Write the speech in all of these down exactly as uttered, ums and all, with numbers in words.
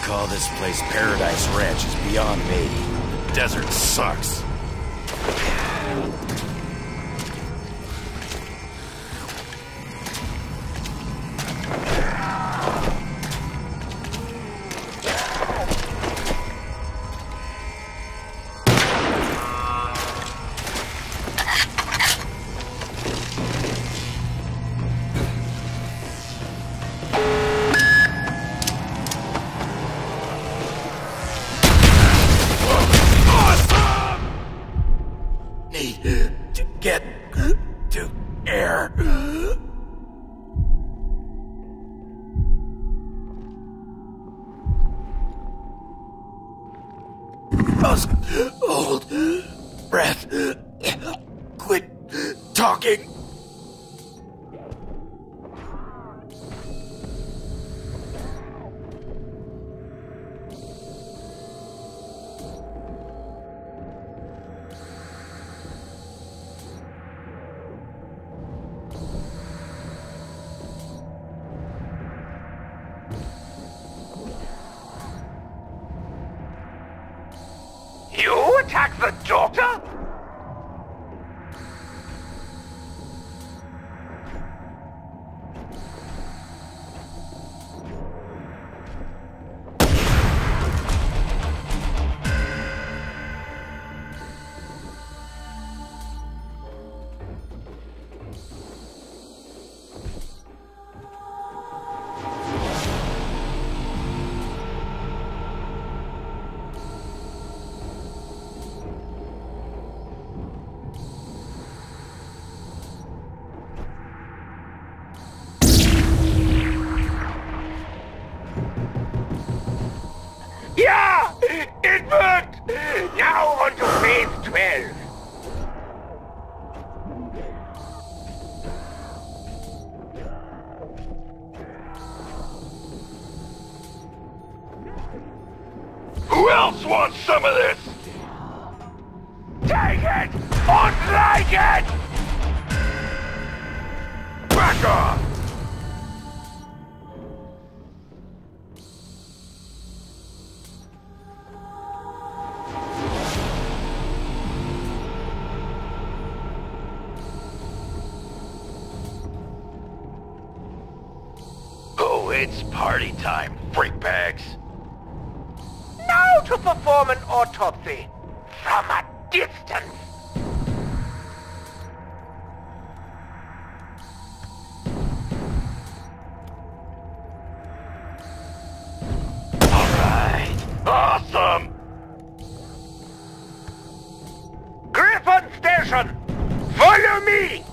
call this place Paradise Ranch is beyond me. Desert sucks. To get to air. Must hold breath. Quit talking. You attack the doctor? Yeah! It worked! Now on to phase twelve. Who else wants some of this? Take it! And like it! Back off! Oh, it's party time, freak bags. Now to perform an autopsy from a distance. All right, awesome. Griffin Station, follow me.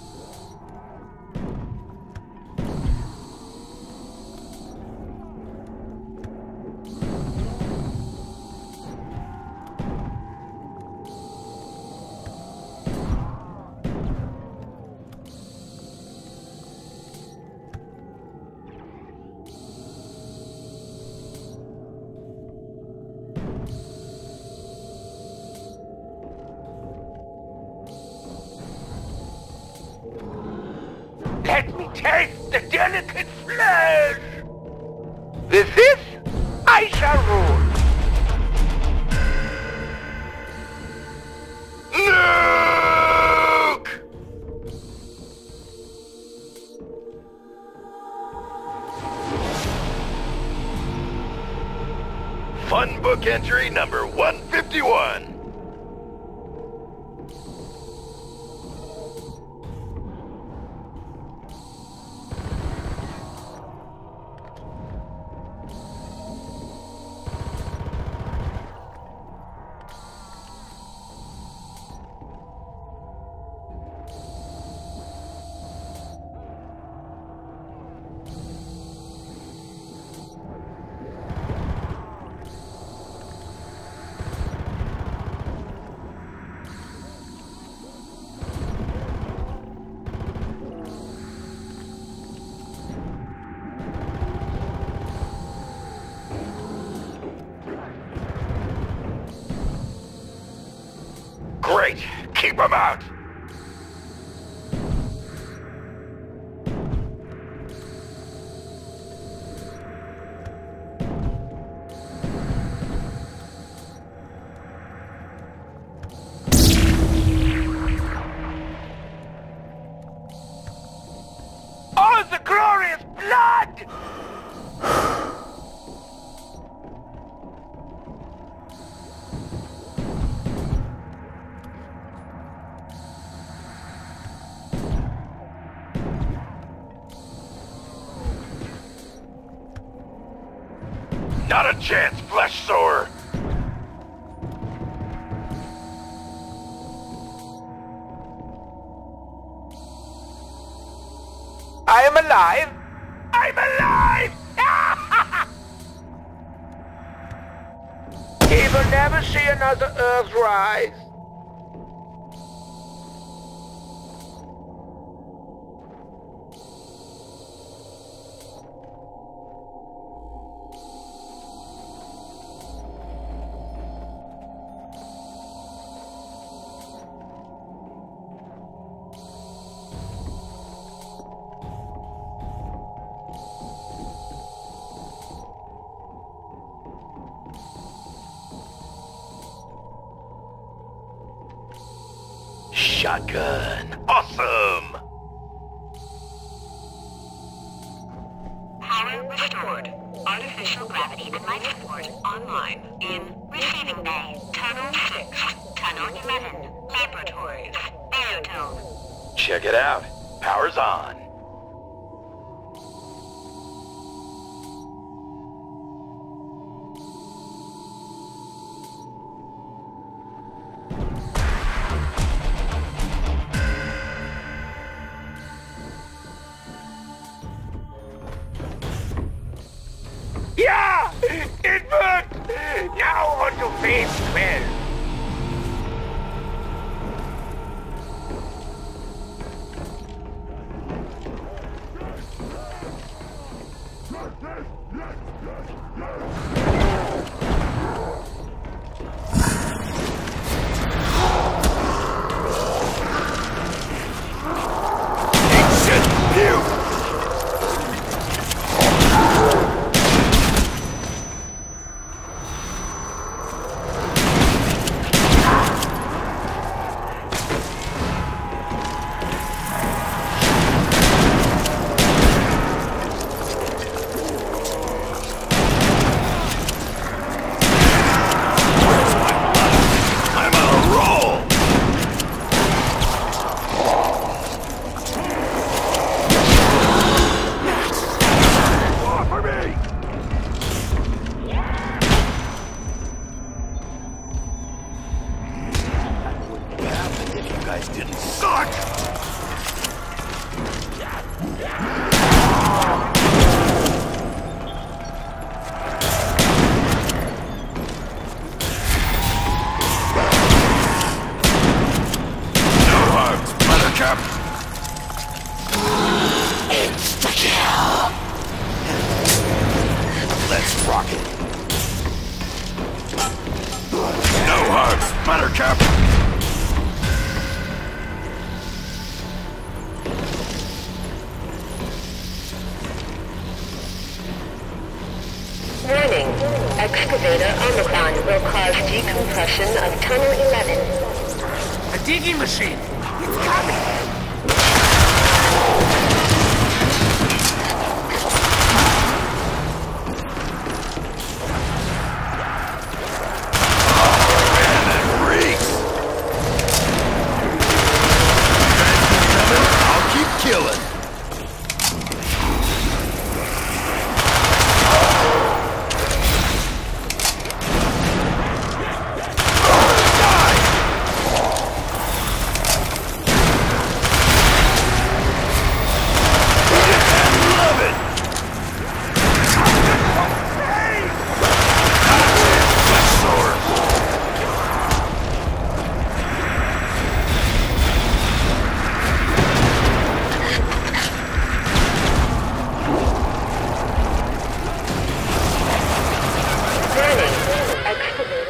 Let me taste the delicate flesh! With this, I shall rule. Nuke! Fun book entry number one fifty-one. Great! Keep them out! Not a chance, flesh sore! I am alive! I'm alive! He will never see another Earthrise. Shotgun. Awesome! Power restored. Artificial gravity and life support online. In receiving bay. Tunnel six. Tunnel eleven. Laboratories. Biodome. Check it out. Power's on. Ja! It worked! Now on to phase twelve! Exit! Pew! Didn't suck! No hugs, Buttercup! Insta-kill! Let's rock it. No hugs, Buttercup! Warning. Excavator Omicron will cause decompression of Tunnel eleven. A digging machine! It's coming!